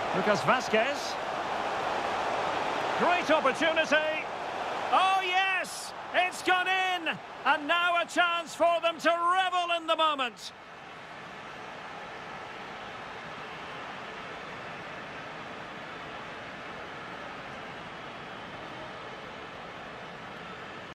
Lucas Vazquez. Great opportunity. Oh, yes! It's gone in! And now a chance for them to revel in the moment.